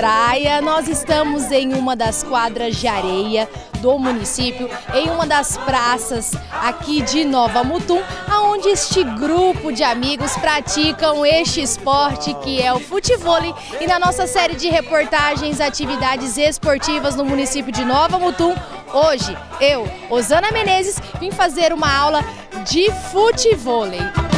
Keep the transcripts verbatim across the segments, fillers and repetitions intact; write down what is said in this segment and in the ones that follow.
praia, nós estamos em uma das quadras de areia do município, em uma das praças aqui de Nova Mutum, onde este grupo de amigos praticam este esporte que é o futevôlei. E na nossa série de reportagens, atividades esportivas no município de Nova Mutum, hoje eu, Osana Menezes, vim fazer uma aula de futevôlei.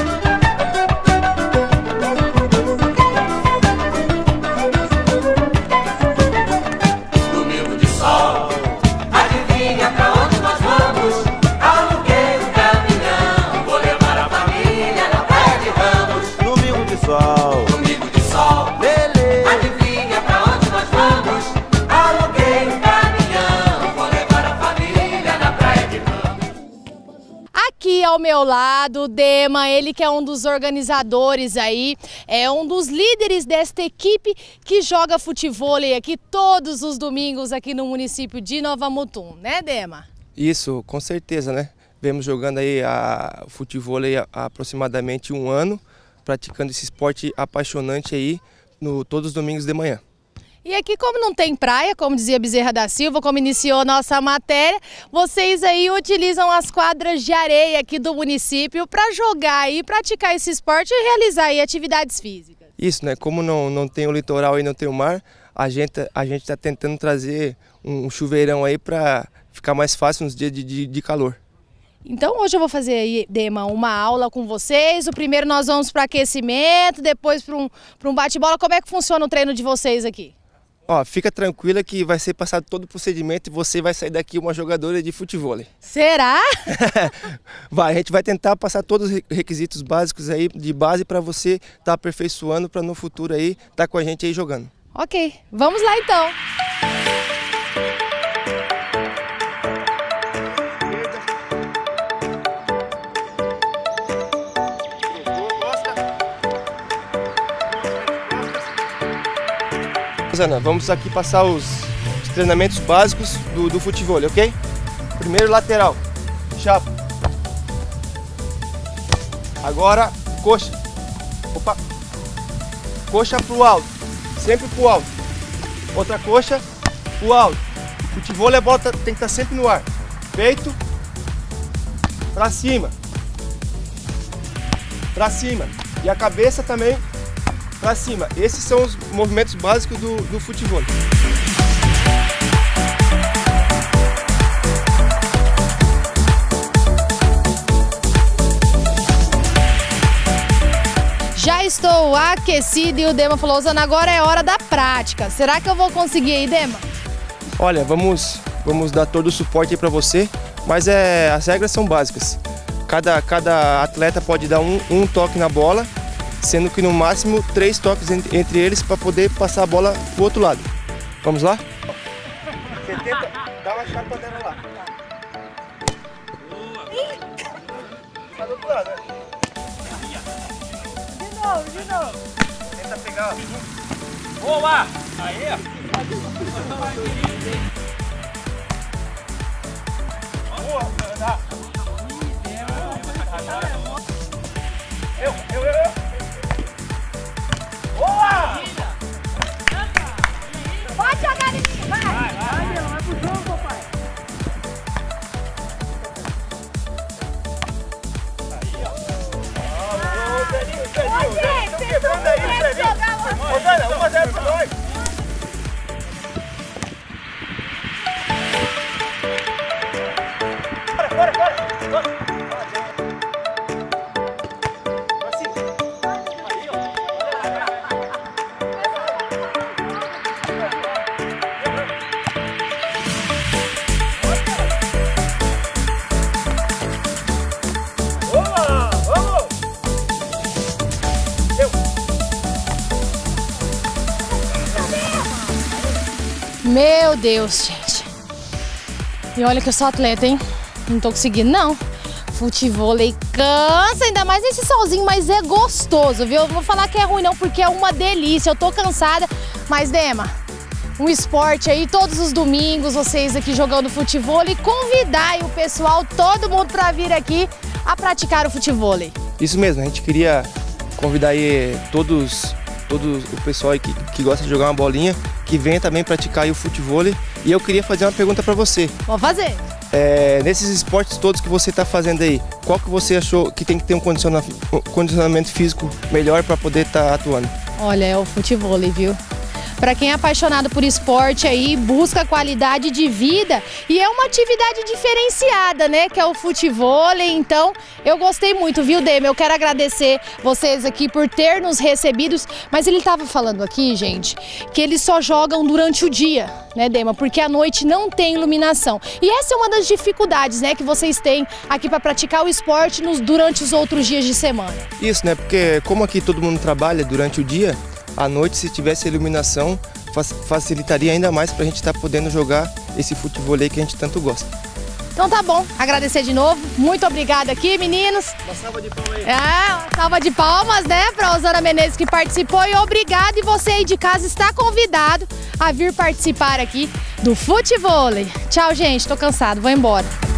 Domingo de sol, Lele. Adivinha pra onde nós vamos? Aluguei um caminhão, vou levar a família na praia de Ramos. Aqui ao meu lado, Dema, ele que é um dos organizadores aí, é um dos líderes desta equipe que joga futevôlei aqui todos os domingos aqui no município de Nova Mutum, né, Dema? Isso, com certeza, né? Vemos jogando aí a futevôlei há aproximadamente um ano, praticando esse esporte apaixonante aí no, todos os domingos de manhã. E aqui, como não tem praia, como dizia Bezerra da Silva, como iniciou a nossa matéria, vocês aí utilizam as quadras de areia aqui do município para jogar e praticar esse esporte e realizar aí atividades físicas. Isso, né? Como não, não tem o litoral e não tem o mar, a gente a gente está tentando trazer um chuveirão aí para ficar mais fácil nos dias de, de, de calor. Então hoje eu vou fazer aí, Dema, uma aula com vocês. O primeiro nós vamos para aquecimento, depois para um, para um bate-bola. Como é que funciona o treino de vocês aqui? Ó, fica tranquila que vai ser passado todo o procedimento e você vai sair daqui uma jogadora de futevôlei. Será? Vai, a gente vai tentar passar todos os requisitos básicos aí de base para você estar tá aperfeiçoando para no futuro aí estar tá com a gente aí jogando. Ok, vamos lá então. Ana, vamos aqui passar os, os treinamentos básicos do, do futevôlei, ok? Primeiro lateral, chapa. Agora coxa. Opa. Coxa pro alto, sempre pro alto. Outra coxa pro alto. Futevôlei, a bola tem que estar sempre no ar. Peito pra cima, pra cima. E a cabeça também pra cima. Esses são os movimentos básicos do, do futevôlei. Já estou aquecido e o Dema falou, Osana, agora é hora da prática. Será que eu vou conseguir aí, Dema? Olha, vamos, vamos dar todo o suporte aí pra você, mas é, as regras são básicas. Cada, cada atleta pode dar um, um toque na bola, sendo que no máximo três toques entre, entre eles para poder passar a bola pro outro lado. Vamos lá? Você tenta dar uma chapa dela lá. Tá do outro lado, né? De novo, de novo. Tenta pegar. Boa! Aí! Boa, dá. Eu, eu, eu, eu. Boa! Pode jogar em mim, vai! Vai, vai, vai pro jogo, papai! Aí, ó. Ô, Zelinho, Zelinho, Ô, gente, estão vocês quebrando não aí, querem Zelinho. jogar uma- Ô, Zana, um a zero pra nós. Bora, bora, bora. Bora. Meu Deus, gente. E olha que eu sou atleta, hein? Não tô conseguindo, não. Futevôlei cansa, ainda mais nesse solzinho, mas é gostoso, viu? Eu vou falar que é ruim não, porque é uma delícia. Eu tô cansada, mas Dema, um esporte aí todos os domingos, vocês aqui jogando futevôlei, convidar aí o pessoal, todo mundo pra vir aqui a praticar o futevôlei. Isso mesmo, a gente queria convidar aí todos, todos o pessoal aí que, que gosta de jogar uma bolinha, que que venha também praticar aí o futevôlei. E eu queria fazer uma pergunta para você. Vou fazer. É, nesses esportes todos que você está fazendo aí, qual que você achou que tem que ter um condiciona- um condicionamento físico melhor para poder estar tá atuando? Olha, é o futevôlei, viu? Para quem é apaixonado por esporte aí, busca qualidade de vida e é uma atividade diferenciada, né? Que é o futevôlei. Então, eu gostei muito, viu, Dema? Eu quero agradecer vocês aqui por ter nos recebidos. Mas ele estava falando aqui, gente, que eles só jogam durante o dia, né, Dema? Porque à noite não tem iluminação. E essa é uma das dificuldades, né, que vocês têm aqui para praticar o esporte nos, durante os outros dias de semana. Isso, né? Porque como aqui todo mundo trabalha durante o dia, à noite, se tivesse iluminação, facilitaria ainda mais para a gente estar tá podendo jogar esse futevôlei que a gente tanto gosta. Então tá bom, agradecer de novo, muito obrigada aqui, meninos. Uma salva de palmas aí. É, uma salva de palmas, né, para a Osana Menezes que participou e obrigado. E você aí de casa está convidado a vir participar aqui do futevôlei. Tchau, gente, tô cansado, vou embora.